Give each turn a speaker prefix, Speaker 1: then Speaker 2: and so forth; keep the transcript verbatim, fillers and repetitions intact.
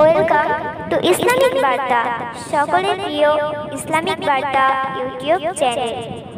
Speaker 1: Welcome to Islamic বার্তা, সকলের প্রিয় ইসলামিক বার্তা ইউটিউব চ্যানেল।